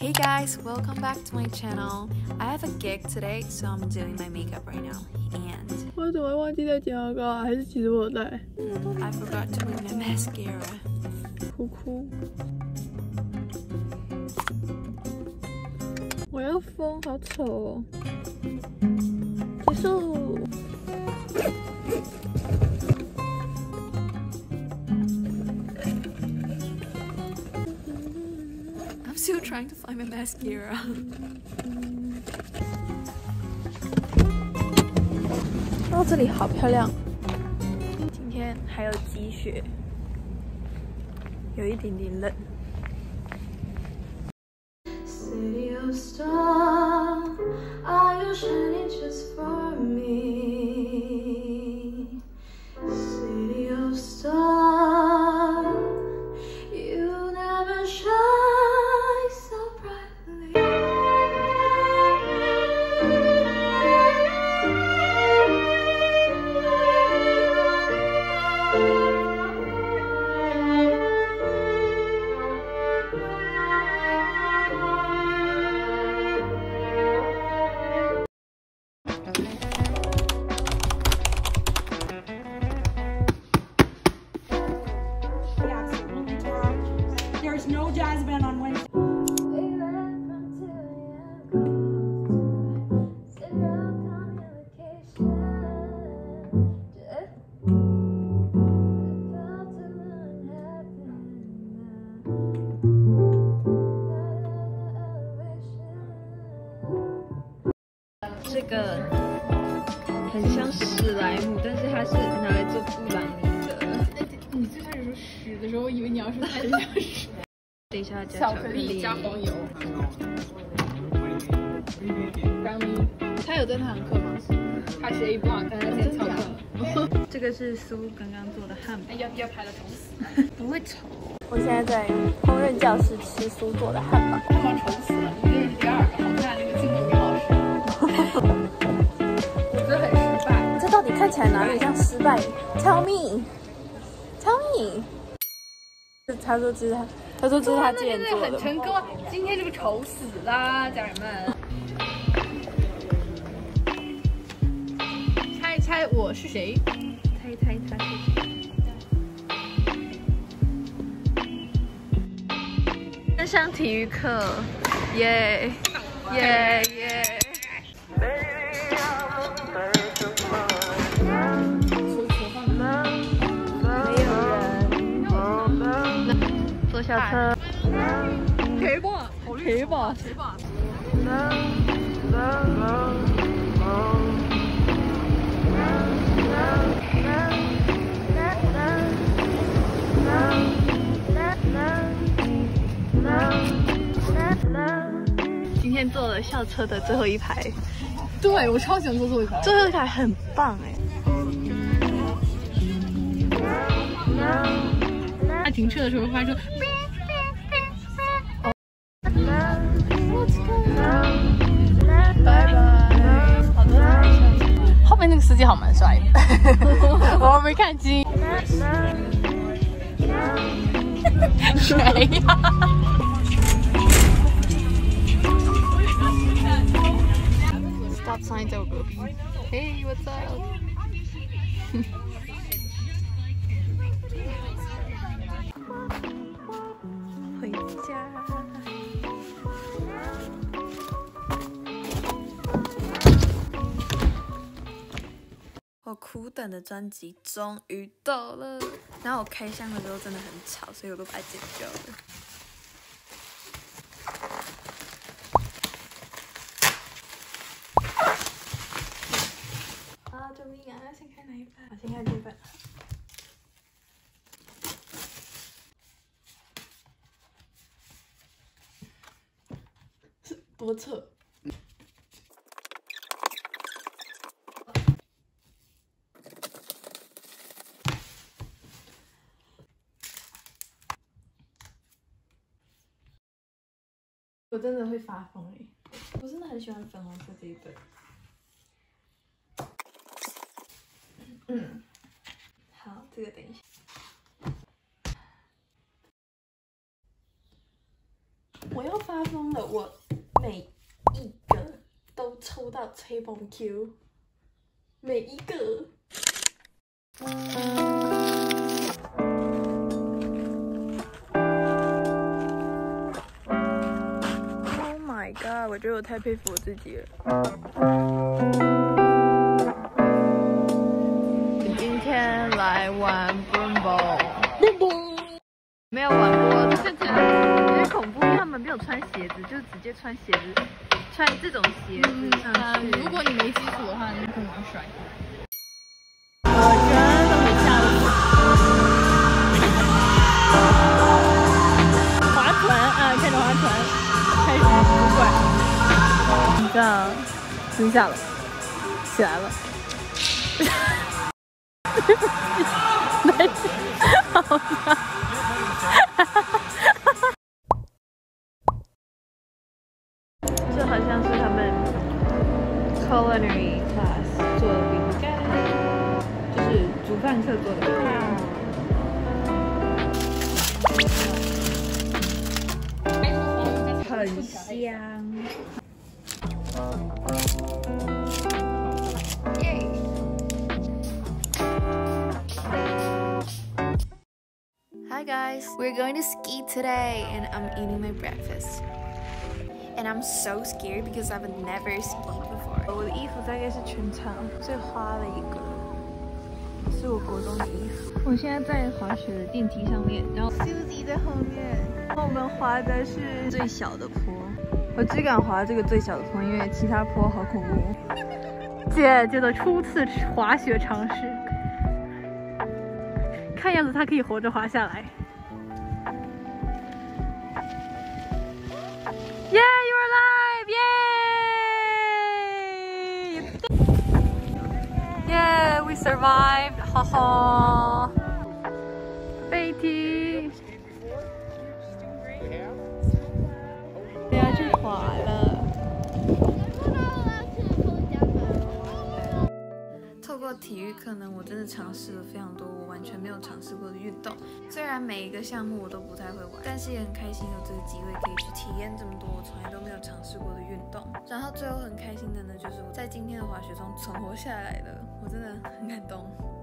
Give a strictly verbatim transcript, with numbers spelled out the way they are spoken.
Hey guys, welcome back to my channel. I have a gig today, so I'm doing my makeup right now. And 我怎么会忘记带睫毛膏啊？还是其实我有带？ I forgot to bring my mascara. 哭哭。我要疯，好丑哦！结束。 I'm still trying to find my mascara. 哦，这里好漂亮。今天还有积雪，有一点点冷。City of star, are you shining just for me? City of star, you never shine so brightly. There's no jazz band on Wednesday. 这个很像史莱姆，但是它是拿来做布朗尼的。 你最开始说屎的时候，我以为你要说它很像屎。 等一下加巧克力加黄油。他有这堂课吗？他是 A block， 他在操课。 这个是苏刚刚做的汉堡， 要要拍了丑死， 不会丑。我现在在烹饪教室吃苏做的汉堡， 他妈丑死了！你这是第二个好看那个镜头女老师。我觉得很失败。 这到底看起来哪里像失败 ？Tell me, tell me。他说这是他，他说这是他之前做的。 很成功啊！今天这个丑死啦，家人们。猜猜我是谁？ 猜猜他是谁？线上体育课，耶耶耶！坐小车， 谁吧？ 谁吧？ 谁吧？ 今天坐了校车的最后一排， 对我超喜欢坐最后一排， 最后一排很棒哎。 他停车的时候会发出。拜拜。好的。后面那个司机好蛮帅的，我没看清。谁呀？Stop sign 在我隔壁。Hey, what's up？ 回家。我苦等的专辑终于到了，然后我开箱的时候真的很吵，所以我都把它剪掉了。啊！救命啊！先开哪一本？我先开这本。 多测。我真的会发疯哎！我真的很喜欢粉红色这一本。嗯，好，这个等一下。 我要发疯了！我每一个都抽到吹风 Q， 每一个。Oh my god！ 我觉得我太佩服我自己了。今天来玩 Brumble， 没有玩过，看起来有点恐怖，因为他们没有穿鞋子，就是直接穿鞋子，穿这种鞋子上去。 如果你没基础的话，你可能会摔。 我真的很吓人。划船啊，看着划船，开始不怪。你这样惊吓了，起来了。没事，好吧。这好像是他们 culinary class 做的饼干，就是煮饭课做的饼干。很香。耶！ Hi guys, we're going to ski today and I'm eating my breakfast. And I'm so scared because I've never skied before. 我的衣服大概是全场最花的一个，是我国中的衣服。我现在在滑雪的电梯上面，然后 Suzy 在后面。然后我们滑的是最小的坡，我只敢滑这个最小的坡，因为其他坡好恐怖。姐姐的初次滑雪尝试，看样子她可以活着滑下来。Yeah, you're alive! Yay! Yeah, we survived! 哈哈。飞梯。我要去滑了。 透过体育课呢，我真的尝试了非常多我完全没有尝试过的运动。虽然每一个项目我都不太会玩，但是也很开心有这个机会可以去体验这么多我从来都没有尝试过的运动。然后最后很开心的呢，就是我在今天的滑雪中存活下来了，我真的很感动。